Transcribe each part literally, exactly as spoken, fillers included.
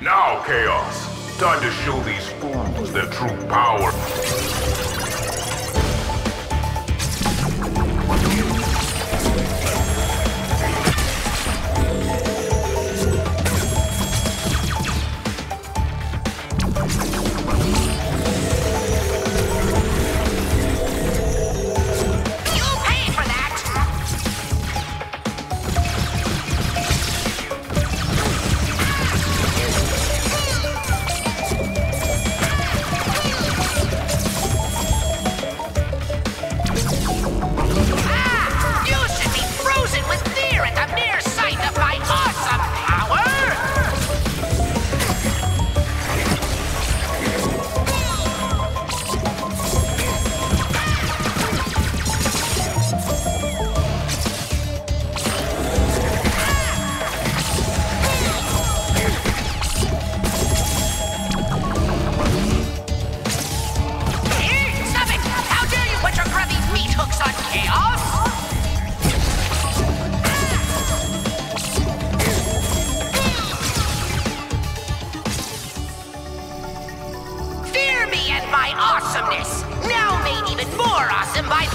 Now, Kaos. Time to show these fools their true power. Now made even more awesome by...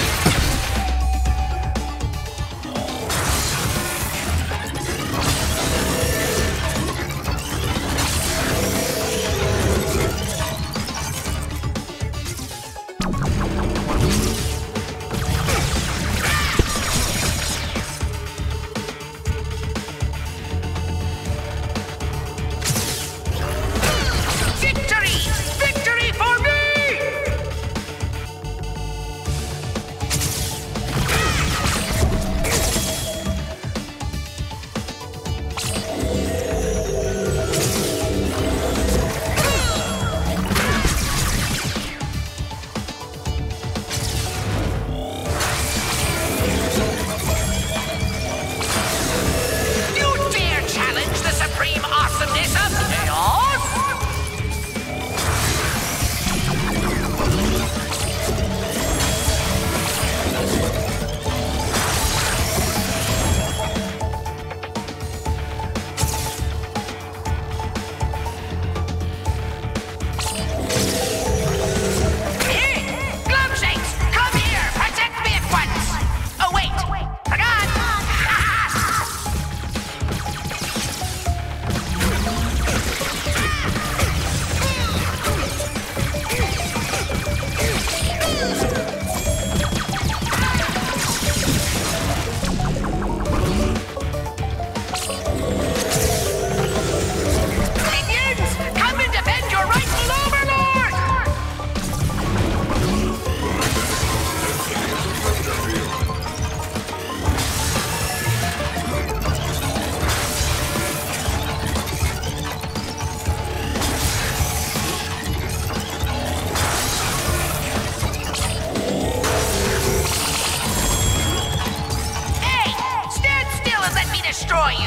destroy you!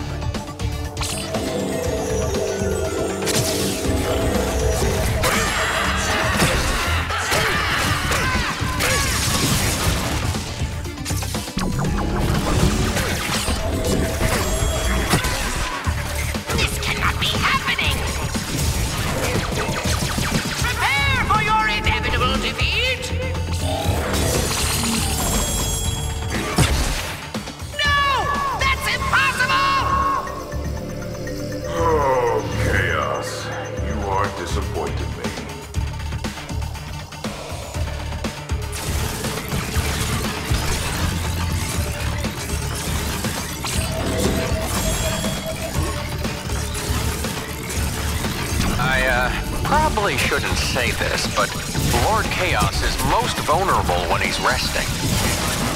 This cannot be happening! Prepare for your inevitable defeat! No! That's impossible! Oh, Kaos. You are disappointed me. I, uh, probably shouldn't say this, but Lord Kaos is most vulnerable when he's resting.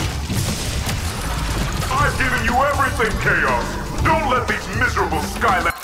I've given you everything, Kaos! Don't let these miserable Skylanders...